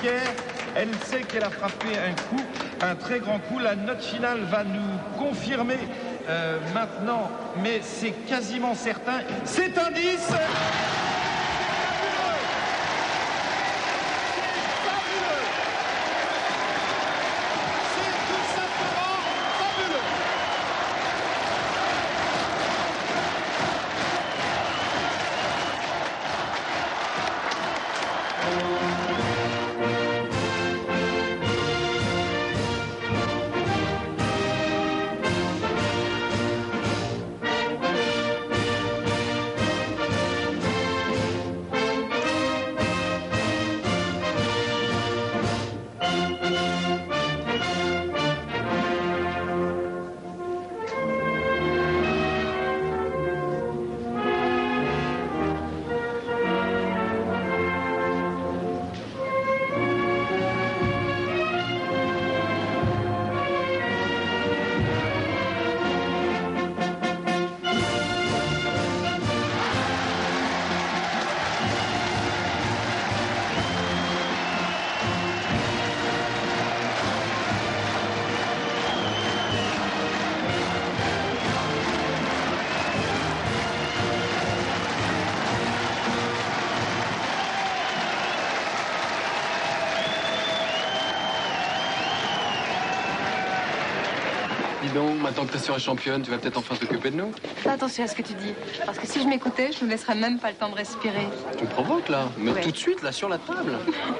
Pierre. Elle sait qu'elle a frappé un coup, un très grand coup. La note finale va nous confirmer maintenant, mais c'est quasiment certain. C'est un 10. Dis donc, maintenant que ta sœur est championne, tu vas peut-être enfin t'occuper de nous? Fais attention à ce que tu dis. Parce que si je m'écoutais, je me laisserais même pas le temps de respirer. Tu me provoques, là. Mais Ouais. tout de suite, là, sur la table.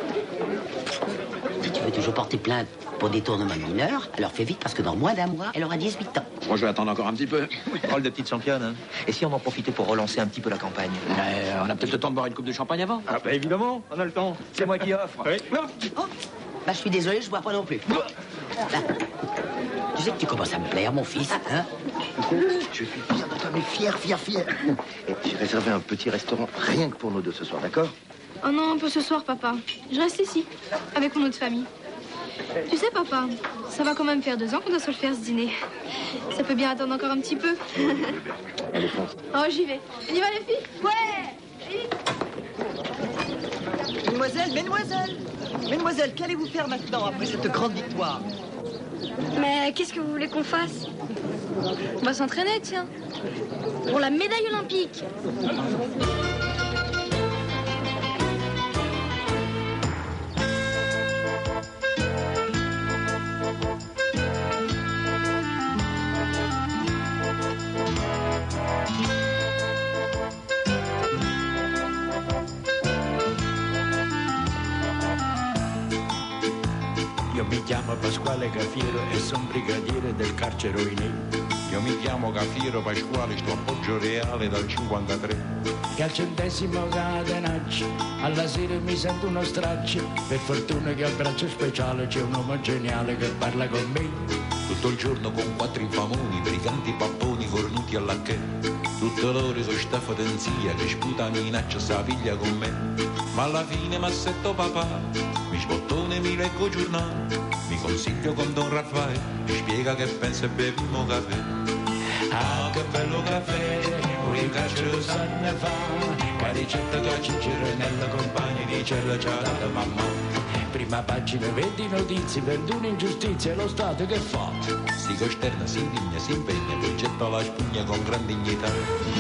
Si tu veux toujours porter plainte pour détournement de mineur, alors fais vite parce que dans moins d'un mois, elle aura 18 ans. Moi, je vais attendre encore un petit peu. Rôle de petite championne, hein. Et si on en profitait pour relancer un petit peu la campagne? On a peut-être le temps de boire une coupe de champagne avant. Ah bah évidemment, on a le temps. C'est moi qui offre. Oui. Oh, bah je suis désolé, je bois pas non plus. Là. Tu sais que tu commences à me plaire, mon fils, hein? Je suis fier de toi, mais fier. Et j'ai réservé un petit restaurant rien que pour nous deux ce soir, d'accord? Oh non, un peu ce soir, papa. Je reste ici, avec mon autre famille. Tu sais, papa, ça va quand même faire 2 ans qu'on doit se le faire, ce dîner. Ça peut bien attendre encore un petit peu. Allez, fonce. Oh, j'y vais. On y va, les filles? Ouais! Mesdemoiselles, qu'allez-vous faire maintenant après cette grande victoire? Mais qu'est-ce que vous voulez qu'on fasse? On va s'entraîner, tiens. Pour la médaille olympique. Io mi chiamo Pasquale Cafiero e sono brigadiere del carcere Oinè. Io mi chiamo Cafiero Pasquale, sto a Poggio Reale dal 53. Che al 100° catenaccio, alla sera mi sento uno straccio. Per fortuna che al braccio speciale c'è un uomo geniale che parla con me. Tutto il giorno con 4 infamoni, briganti papponi fornuti alla che. Tutto loro sono sta fotenzia che sputa minaccia sa figlia con me. Ma alla fine m'assetto papà, mi sbottone mi leggo giornale, mi consiglio con Don Raffaele, mi spiega che pensa e beviamo caffè. Ah, che bello caffè, un carcere sanne fa, la ricetta che Cicero nella compagna di cella ci ha dato mamma. Prima pagina, vedi notizie, per un'ingiustizia, lo Stato che fa? Si costerna, si indigna, si impegna, poi getta la spugna con gran dignità.